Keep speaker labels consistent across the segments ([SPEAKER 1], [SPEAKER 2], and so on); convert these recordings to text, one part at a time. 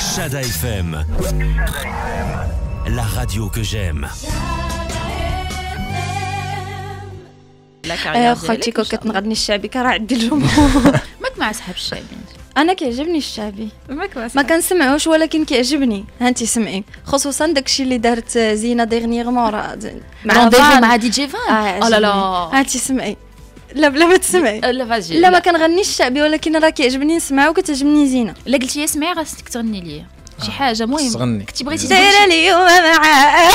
[SPEAKER 1] Chada FM, la radio que j'aime.
[SPEAKER 2] خالتي كون كتنغني الشعبي كراه عندي الجمهور.
[SPEAKER 3] ماك مع صحاب الشعبي؟
[SPEAKER 2] انا كيعجبني الشعبي، ما كنسمعوش ولكن كيعجبني. هانتي سمعي خصوصا داكشي اللي دارت زينه ديغنيغمون
[SPEAKER 3] مع دي جي فان.
[SPEAKER 2] اه لا لا هانتي سمعي. لا بلا ما تسمعي.
[SPEAKER 3] لا فاجي.
[SPEAKER 2] لا ما كنغنيش الشعبي ولكن راه كيعجبني نسمعو وكتعجبني زينه.
[SPEAKER 3] لا قلتي اسمعي خاصك تغني لي شي حاجه مهم كنتي بغيتي
[SPEAKER 2] دايره اليوم معاه.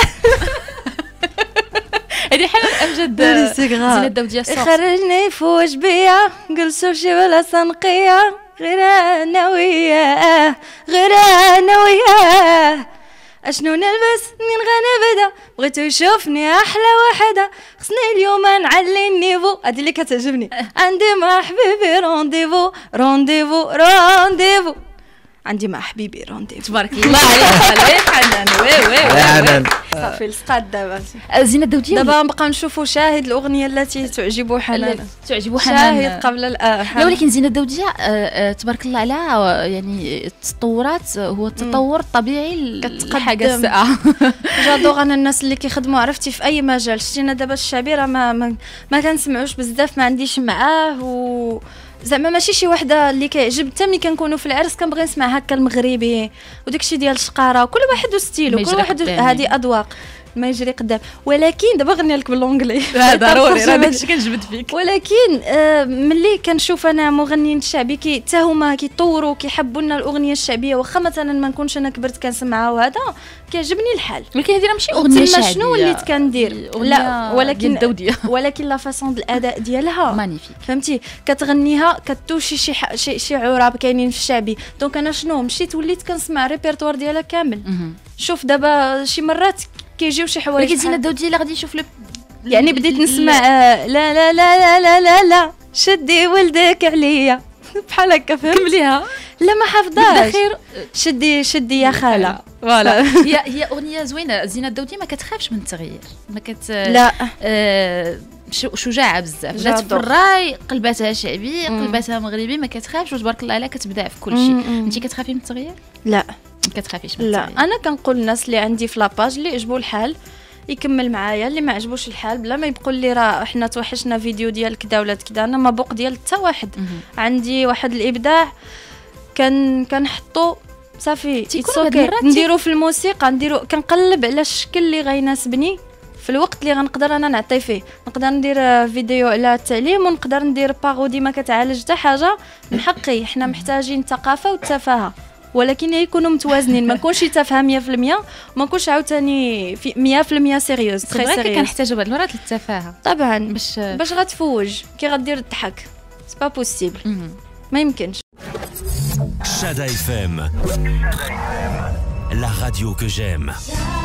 [SPEAKER 3] هذه حاله امجد زينة الدوديه الصوت.
[SPEAKER 2] خرجني فوج بيا جلسوا شي بلا صنقيه غير انا وياه غير انا وياه. اشنو نلبس من غنبدا بغيتو يشوفني احلى وحده خصني اليوم نعلي النيفو. هادي اللي كتعجبني. عندي مع حبيبي رونديفو رونديفو رونديفو. عندي مع حبيبي رونديفو.
[SPEAKER 3] تبارك الله عليك حنان. وي
[SPEAKER 2] صافي لصقات دابا.
[SPEAKER 3] زينة الدوديه
[SPEAKER 2] دابا نبقى نشوفوا شاهد الاغنيه التي تعجب حنان. شاهد قبل الان.
[SPEAKER 3] لا ولكن زينة الدوديه تبارك الله عليها، يعني التطورات هو التطور الطبيعي لحاجه الساعه.
[SPEAKER 2] جادوغ انا الناس اللي كيخدموا عرفتي في اي مجال. شتينا دابا الشعبي راه ما كنسمعوش بزاف، ما عنديش معاه و زعما ماشي شي وحده اللي كيعجب. حتى ملي كنكونوا في العرس كنبغي نسمع هكا المغربي وداكشي ديال الشقاره، كل واحد وستيلو، كل واحد هذه اذواق ما يجري قدام. ولكن دابا غني لك باللونجلي
[SPEAKER 3] ضروري راه داكشي كنجبد فيك.
[SPEAKER 2] ولكن ملي كنشوف انا مغنيين الشعبي حتى هما كيطوروا كيحبوا لنا الاغنيه الشعبيه، واخا مثلا ما نكونش انا كبرت كنسمعها وهذا كيعجبني الحال.
[SPEAKER 3] ولكن هذه راه ماشي اغنيه شعبيه.
[SPEAKER 2] شنو وليت كندير؟ لا ولكن
[SPEAKER 3] الدوديه
[SPEAKER 2] ولكن لا فاصون الاداء ديالها
[SPEAKER 3] مانيفيك.
[SPEAKER 2] فهمتي كتغنيها كتوشي شي عراب كاينين في الشعبي. دونك انا شنو مشيت وليت كنسمع الريبرتوار ديالها كامل. شوف دابا شي مرات كيجيو شي حوايج.
[SPEAKER 3] ولكن زينة الدوديه اللي غادي نشوف
[SPEAKER 2] يعني بديت نسمع لا لا لا لا لا لا لا شدي ولدك عليا بحال هكا.
[SPEAKER 3] كمليها.
[SPEAKER 2] لا ما حافظاش. شدي يا خاله.
[SPEAKER 3] فوالا. هي اغنيه زوينه. زينة الدوديه ما كتخافش من التغيير، ما
[SPEAKER 2] لا
[SPEAKER 3] شجاعه بزاف. جات في الراي، قلباتها شعبي، قلباتها مغربي، ما كتخافش وتبارك الله عليها كتبدع في كل شيء. انت كتخافي من التغيير؟
[SPEAKER 2] لا
[SPEAKER 3] ما كتخافيش من
[SPEAKER 2] التغيير. لا انا كنقول للناس اللي عندي في لاباج اللي عجبو الحال يكمل معايا، اللي ما عجبوش الحال بلا ما يبقوا لي راه حنا توحشنا فيديو ديال كذا ولا كذا. انا ما بوق ديال حتى واحد. عندي واحد الابداع كنحطو صافي نديرو في الموسيقى، كنقلب على الشكل اللي غيناسبني في الوقت اللي غنقدر انا نعطي فيه. نقدر ندير فيديو على التعليم ونقدر ندير باغودي ما كتعالج حتى حاجه من حقي. حنا محتاجين الثقافه والتفاهه ولكن يكونوا متوازنين. ما نكونش تافهه 100% وما نكونش عاوتاني في 100% سيريوز.
[SPEAKER 3] تري سيريوز. كنحتاجوا بعض المرات للتفاهه طبعا
[SPEAKER 2] باش غتفوج كي غدير الضحك. سي با بوسيبل، ما يمكنش.
[SPEAKER 1] Chada FM, la radio que j'aime.